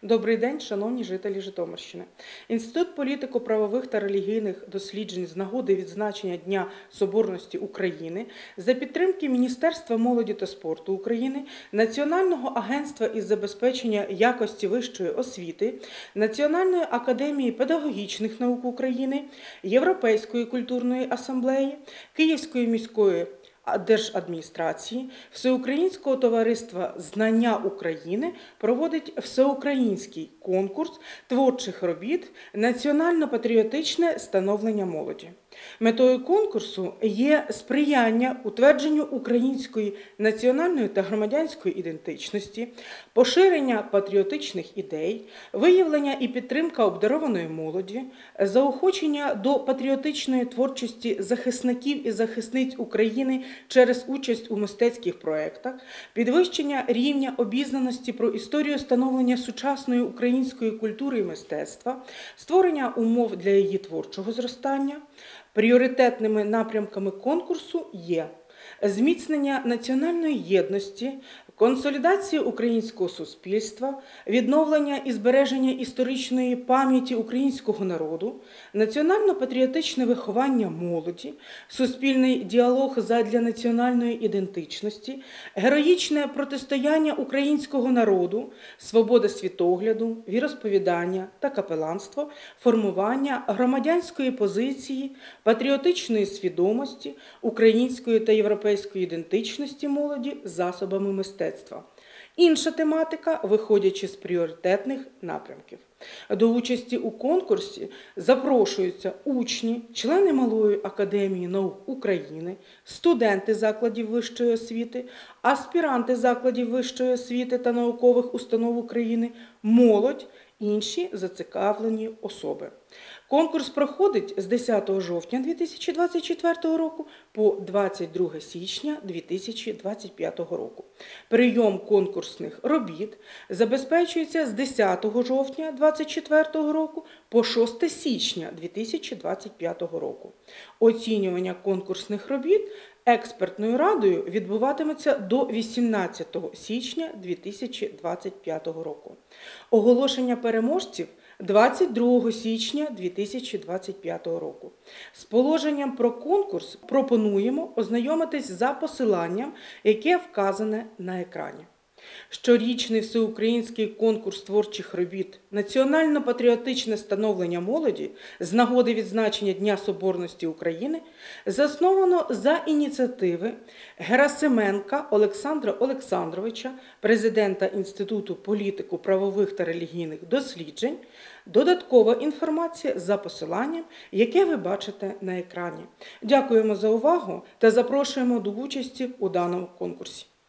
Добрий день, шановні жителі Житомирщини. Інститут політико-правових та релігійних досліджень з нагоди відзначення Дня Соборності України за підтримки Міністерства молоді та спорту України, Національного агентства із забезпечення якості вищої освіти, Національної академії педагогічних наук України, Європейської культурної асамблеї, Київської міської держадміністрації, Всеукраїнського товариства «Знання України» проводить всеукраїнський конкурс творчих робіт «Національно-патріотичне становлення молоді». Метою конкурсу є сприяння утвердженню української національної та громадянської ідентичності, поширення патріотичних ідей, виявлення і підтримка обдарованої молоді, заохочення до патріотичної творчості захисників і захисниць України через участь у мистецьких проєктах, підвищення рівня обізнаності про історію становлення сучасної української культури і мистецтва, створення умов для її творчого зростання. Пріоритетними напрямками конкурсу є зміцнення національної єдності, консолідація українського суспільства, відновлення і збереження історичної пам'яті українського народу, національно-патріотичне виховання молоді, суспільний діалог задля національної ідентичності, героїчне протистояння українського народу, свобода світогляду, віросповідання та капеланство, формування громадянської позиції, патріотичної свідомості, української та європейської ідентичності молоді засобами мистецтва. Інша тематика, виходячи з пріоритетних напрямків. До участі у конкурсі запрошуються учні, члени Малої академії наук України, студенти закладів вищої освіти, аспіранти закладів вищої освіти та наукових установ України, молодь, інші зацікавлені особи. Конкурс проходить з 10 жовтня 2024 року по 22 січня 2025 року. Прийом конкурсних робіт забезпечується з 10 жовтня 2024 року по 6 січня 2025 року. Оцінювання конкурсних робіт експертною радою відбуватиметься до 18 січня 2025 року. Оголошення переможців 22 січня 2025 року. З положенням про конкурс пропонуємо ознайомитись за посиланням, яке вказане на екрані. Щорічний всеукраїнський конкурс творчих робіт «Національно-патріотичне становлення молоді» з нагоди відзначення Дня Соборності України засновано за ініціативи Герасименка Олександра Олександровича, президента Інституту політико-правових та релігійних досліджень. Додаткова інформація за посиланням, яке ви бачите на екрані. Дякуємо за увагу та запрошуємо до участі у даному конкурсі.